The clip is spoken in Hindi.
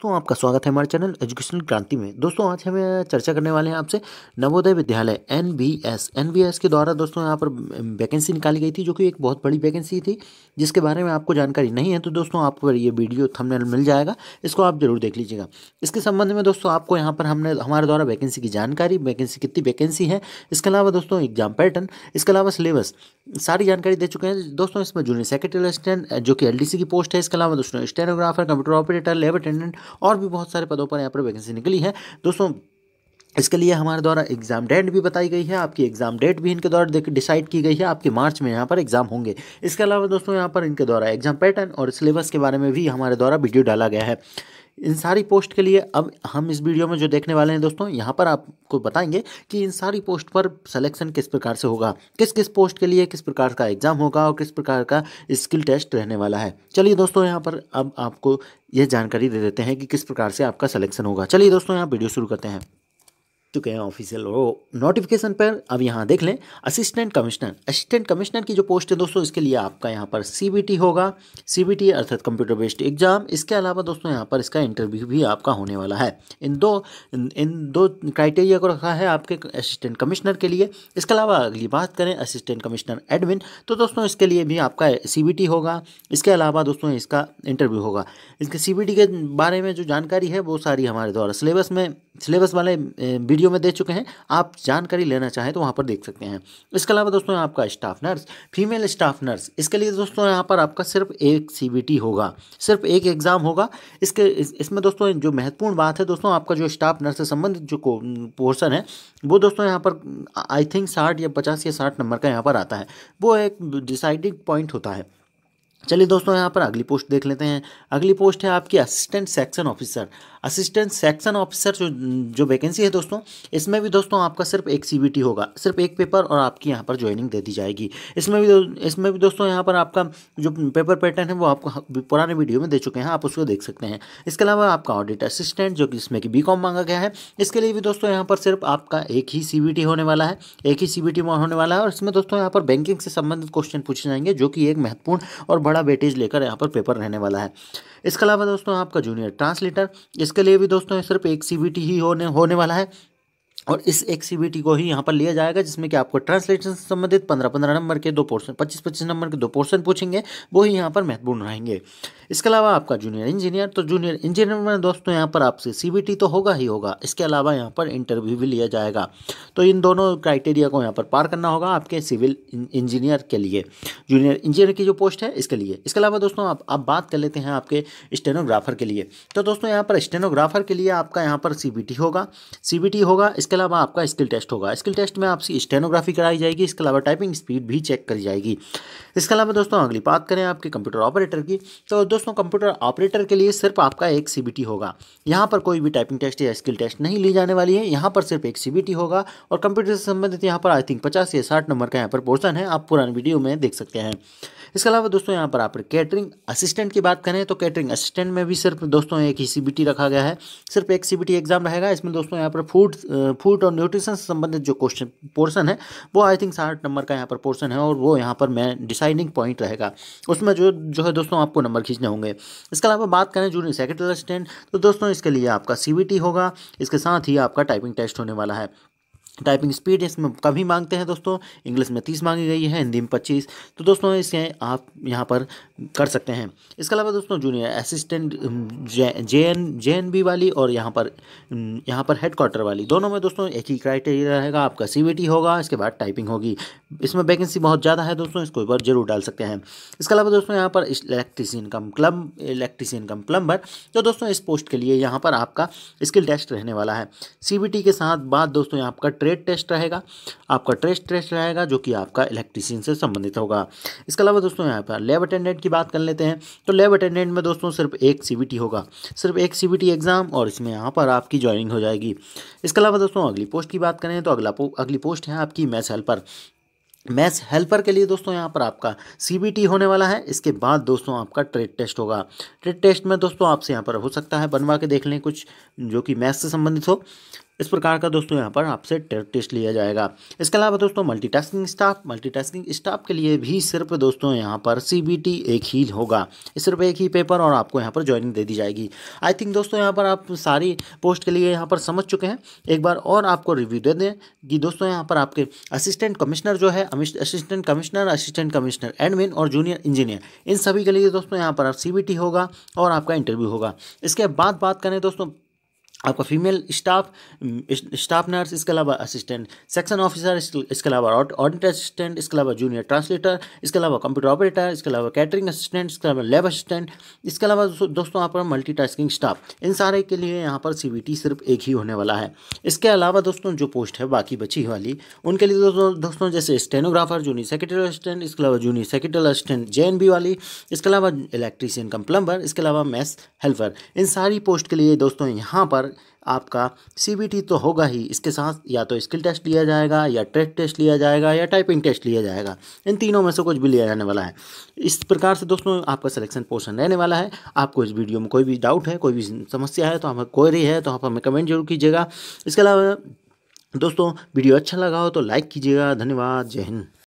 दोस्तों आपका स्वागत है हमारे चैनल एजुकेशनल क्रांति में। दोस्तों आज हमें चर्चा करने वाले हैं आपसे नवोदय विद्यालय एनवीएस के द्वारा दोस्तों यहाँ पर वैकेंसी निकाली गई थी, जो कि एक बहुत बड़ी वैकेंसी थी जिसके बारे में आपको जानकारी नहीं है तो दोस्तों आपको ये वीडियो थंबनेल मिल जाएगा, इसको आप जरूर देख लीजिएगा। इसके संबंध में दोस्तों आपको यहाँ पर हमने हमारे द्वारा वैकेंसी की जानकारी, वैकेंसी कितनी वैकेंसी है, इसके अलावा दोस्तों एग्जाम पैटर्न, इसके अलावा सिलेबस, सारी जानकारी दे चुके हैं दोस्तों। इसमें जूनियर सेक्रेटरी असिस्टेंट जो कि एलडीसी की पोस्ट है, इसके अलावा दोस्तों stenographer, computer operator, lab attendant और भी बहुत सारे पदों पर यहाँ पर वैकेंसी निकली है दोस्तों। इसके लिए हमारे द्वारा एग्जाम डेट भी बताई गई है, आपकी एग्जाम डेट भी इनके द्वारा डिसाइड की गई है, आपके मार्च में यहाँ पर एग्जाम होंगे। इसके अलावा दोस्तों यहाँ पर इनके द्वारा एग्जाम पैटर्न और सिलेबस के बारे में भी हमारे द्वारा वीडियो डाला गया है। इन सारी पोस्ट के लिए अब हम इस वीडियो में जो देखने वाले हैं दोस्तों, यहाँ पर आपको बताएंगे कि इन सारी पोस्ट पर सिलेक्शन किस प्रकार से होगा, किस किस पोस्ट के लिए किस प्रकार का एग्जाम होगा और किस प्रकार का स्किल टेस्ट रहने वाला है। चलिए दोस्तों यहाँ पर अब आपको यह जानकारी दे देते हैं कि किस प्रकार से आपका सिलेक्शन होगा। चलिए दोस्तों यहाँ वीडियो शुरू करते हैं। चुके हैं ऑफिशियल नोटिफिकेशन पर। अब यहाँ देख लें असिस्टेंट कमिश्नर की जो पोस्ट है दोस्तों, इसके लिए आपका यहाँ पर सीबीटी होगा, सीबीटी अर्थात कंप्यूटर बेस्ड एग्जाम। इसके अलावा दोस्तों यहाँ पर इसका इंटरव्यू भी आपका होने वाला है। इन दो क्राइटेरिया को रखा है आपके असिस्टेंट कमिश्नर के लिए। इसके अलावा अगली बात करें असिस्टेंट कमिश्नर एडमिन, तो दोस्तों इसके लिए भी आपका सीबीटी होगा। इसके अलावा दोस्तों इसका इंटरव्यू होगा। इसके सीबीटी के बारे में जो जानकारी है वो सारी हमारे द्वारा सिलेबस वाले वीडियो में दे चुके हैं, आप जानकारी लेना चाहें तो वहाँ पर देख सकते हैं। इसके अलावा दोस्तों आपका staff nurse, female staff nurse, इसके लिए दोस्तों यहाँ पर आपका सिर्फ एक सीबीटी होगा, सिर्फ एक एग्जाम होगा। इसमें दोस्तों जो महत्वपूर्ण बात है दोस्तों, आपका जो स्टाफ नर्स से संबंधित जो पोर्शन है वो दोस्तों यहाँ पर आई थिंक 60 या 50 या 60 नंबर का यहाँ पर आता है, वो एक डिसाइडिंग पॉइंट होता है। चलिए दोस्तों यहाँ पर अगली पोस्ट देख लेते हैं। अगली पोस्ट है आपकी असिस्टेंट सेक्शन ऑफिसर जो वैकेंसी है दोस्तों, इसमें भी दोस्तों आपका सिर्फ एक सीबीटी होगा, सिर्फ एक पेपर और आपकी यहाँ पर ज्वाइनिंग दे दी जाएगी। इसमें भी दोस्तों यहाँ पर आपका जो पेपर पैटर्न है वो आपको पुराने वीडियो में दे चुके हैं, आप उसको देख सकते हैं। इसके अलावा आपका ऑडिट असिस्टेंट जो कि इसमें कि बीकॉम मांगा गया है, इसके लिए भी दोस्तों यहाँ पर सिर्फ आपका एक ही सीबीटी होने वाला है, एक ही सीबीटी होने वाला है। और इसमें दोस्तों यहाँ पर बैंकिंग से संबंधित क्वेश्चन पूछे जाएंगे, जो कि एक महत्वपूर्ण और बड़ा वेटेज लेकर यहाँ पर पेपर रहने वाला है। इसके अलावा दोस्तों आपका जूनियर ट्रांसलेटर, इसके लिए भी दोस्तों सिर्फ एक सीबीटी ही होने वाला है और इस एक सीबीटी को ही यहाँ पर लिया जाएगा, जिसमें कि आपको ट्रांसलेशन से संबंधित 15-15 नंबर के 2 पोर्शन, 25-25 नंबर के 2 पोर्शन पूछेंगे, वो ही यहाँ पर महत्वपूर्ण रहेंगे। इसके अलावा आपका जूनियर इंजीनियर, तो जूनियर इंजीनियर में दोस्तों यहाँ पर आपसे सीबीटी तो होगा ही होगा, इसके अलावा यहाँ पर इंटरव्यू भी लिया जाएगा। तो इन दोनों क्राइटेरिया को यहाँ पर पार करना होगा आपके सिविल इंजीनियर के लिए, जूनियर इंजीनियर की जो पोस्ट है इसके लिए। इसके अलावा दोस्तों आप बात कर लेते हैं आपके स्टेनोग्राफर के लिए। तो दोस्तों यहाँ पर स्टेनोग्राफर के लिए आपका यहाँ पर सीबीटी होगा। इसके अलावा आपका स्किल टेस्ट होगा। स्किल टेस्ट में आपकी स्टेनोग्राफी कराई जाएगी, इसके अलावा टाइपिंग स्पीड भी चेक करी जाएगी। इसके अलावा दोस्तों अगली बात करें आपके कंप्यूटर ऑपरेटर की, तो दोस्तों कंप्यूटर ऑपरेटर के लिए सिर्फ आपका एक सीबीटी होगा। यहाँ पर कोई भी टाइपिंग टेस्ट या स्किल टेस्ट नहीं ली जाने वाली है, यहाँ पर सिर्फ एक सीबीटी होगा। और कंप्यूटर से संबंधित यहाँ पर आई थिंक 50 या 60 नंबर का यहाँ पर पोर्शन है, आप पुराने वीडियो में देख सकते हैं। इसके अलावा दोस्तों यहाँ पर आप कैटरिंग असिस्टेंट की बात करें तो कैटरिंग असिस्टेंट में भी सिर्फ दोस्तों एक ही सीबीटी रखा गया है, सिर्फ एक सीबीटी एग्जाम रहेगा। इसमें दोस्तों यहाँ पर फूड और न्यूट्रिशन से संबंधित जो क्वेश्चन पोर्शन है वो आई थिंक 60 नंबर का यहाँ पर पोर्शन है और वो यहाँ पर मैं डिसाइडिंग पॉइंट रहेगा, उसमें जो है दोस्तों आपको नंबर खींचने होंगे। इसके अलावा बात करें जूनियर सेक्रेटरी असिस्टेंट, तो दोस्तों इसके लिए आपका सीबीटी होगा, इसके साथ ही आपका टाइपिंग टेस्ट होने वाला है। टाइपिंग स्पीड इसमें कभी मांगते हैं दोस्तों, इंग्लिश में 30 मांगी गई है, हिंदी में 25, तो दोस्तों इसे आप यहाँ पर कर सकते हैं। इसके अलावा दोस्तों जूनियर असिस्टेंट जेएनबी वाली और यहाँ पर हेडक्वार्टर वाली, दोनों में दोस्तों एक ही क्राइटेरिया रहेगा, आपका सीबीटी होगा, इसके बाद टाइपिंग होगी। इसमें वैकेंसी बहुत ज़्यादा है दोस्तों, इसको एक बार जरूर डाल सकते हैं। इसके अलावा दोस्तों यहाँ पर इलेक्ट्रीशियन कम प्लम्बर, तो दोस्तों इस पोस्ट के लिए यहाँ पर आपका स्किल टेस्ट रहने वाला है। सीबीटी के साथ बाद दोस्तों आपका ट्रेड टेस्ट रहेगा, जो कि आपका इलेक्ट्रीशियन से संबंधित होगा। इसके अलावा दोस्तों यहाँ पर लैब अटेंडेंट की बात कर लेते हैं, तो लैब अटेंडेंट में दोस्तों सिर्फ एक सीबीटी होगा, सिर्फ एक सीबीटी एग्जाम और इसमें यहाँ पर आपकी ज्वाइनिंग हो जाएगी। इसके अलावा दोस्तों अगली पोस्ट की बात करें तो अगली पोस्ट है आपकी मैथ्स हेल्पर के लिए दोस्तों यहाँ पर आपका सीबीटी होने वाला है। इसके बाद दोस्तों आपका ट्रेड टेस्ट होगा। ट्रेड टेस्ट में दोस्तों आपसे यहाँ पर हो सकता है बनवा के देख लें कुछ जो कि मैथ्स से संबंधित हो। इस प्रकार का दोस्तों यहाँ पर आपसे टेस्ट लिया जाएगा। इसके अलावा दोस्तों मल्टीटास्किंग स्टाफ के लिए भी सिर्फ दोस्तों यहाँ पर सीबीटी एक ही होगा, सिर्फ एक ही पेपर और आपको यहाँ पर ज्वाइनिंग दे दी जाएगी। आई थिंक दोस्तों यहाँ पर आप सारी पोस्ट के लिए यहाँ पर समझ चुके हैं। एक बार और आपको रिव्यू दे दें कि दोस्तों यहाँ पर आपके असिस्टेंट कमिश्नर जो है, असिस्टेंट कमिश्नर एडमिन और जूनियर इंजीनियर, इन सभी के लिए दोस्तों यहाँ पर सीबीटी होगा और आपका इंटरव्यू होगा। इसके बाद बात करें दोस्तों आपका फीमेल स्टाफ नर्स, इसके अलावा असिस्टेंट सेक्शन ऑफिसर, इसके अलावा ऑडिट असिस्टेंट, इसके अलावा जूनियर ट्रांसलेटर, इसके अलावा कंप्यूटर ऑपरेटर, इसके अलावा कैटरिंग असिस्टेंट, इसके अलावा लैब असिस्टेंट, इसके अलावा दोस्तों यहाँ पर मल्टीटास्किंग स्टाफ, इन सारे के लिए यहाँ पर सीबीटी सिर्फ एक ही होने वाला है। इसके अलावा दोस्तों जो पोस्ट है बाकी बची वाली उनके लिए दोस्तों जैसे स्टेनोग्राफर, जूनियर सेक्रेटरी असिस्टेंट, इसके अलावा जूनियर सेक्रेटरी असिस्टेंट जेएनबी वाली, इसके अलावा इलेक्ट्रीशियन कम प्लम्बर, इसके अलावा मैथ्स हेल्पर, इन सारी पोस्ट के लिए दोस्तों यहाँ पर आपका सीबीटी तो होगा ही, इसके साथ या तो स्किल टेस्ट लिया जाएगा या ट्रेड टेस्ट लिया जाएगा या टाइपिंग टेस्ट लिया जाएगा, इन तीनों में से कुछ भी लिया जाने वाला है। इस प्रकार से दोस्तों आपका सिलेक्शन पोर्शन रहने वाला है। आपको इस वीडियो में कोई भी डाउट है, कोई भी समस्या है तो हमें क्वेरी है तो आप हमें कमेंट जरूर कीजिएगा। इसके अलावा दोस्तों वीडियो अच्छा लगा हो तो लाइक कीजिएगा। धन्यवाद। जय हिंद।